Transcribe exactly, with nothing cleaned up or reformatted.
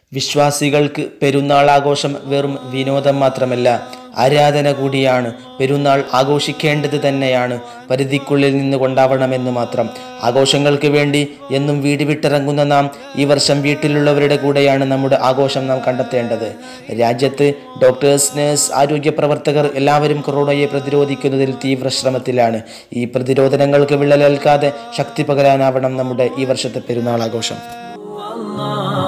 വിശ്വാസികൾക്ക് പെരുന്നാൾ ആഘോഷം വെറും വിനോദം മാത്രമല്ല, ആരാധന കൂടിയാണ്. പെരുന്നാൾ ആഘോഷിക്കേണ്ടത് തന്നെയാണ്, പരിധിക്കുള്ളിൽ നിന്ന് കൊണ്ടാവണമെന്ന് മാത്രം. ആഘോഷങ്ങൾക്ക് വേണ്ടി എന്നും വീട് വിട്ടിറങ്ങുന്ന നാം ഈ വർഷം വീട്ടിലുള്ളവരുടെ കൂടെയാണ് നമ്മുടെ ആഘോഷം നാം കണ്ടെത്തേണ്ടത്. രാജ്യത്ത് ഡോക്ടേഴ്സ്, നഴ്സ്, ആരോഗ്യ പ്രവർത്തകർ എല്ലാവരും കൊറോണയെ പ്രതിരോധിക്കുന്നതിൽ തീവ്ര ശ്രമത്തിലാണ്. ഈ പ്രതിരോധനങ്ങൾക്ക് വിള്ളലേൽക്കാതെ ശക്തി പകരാനാവണം നമ്മുടെ ഈ വർഷത്തെ പെരുന്നാൾ ആഘോഷം.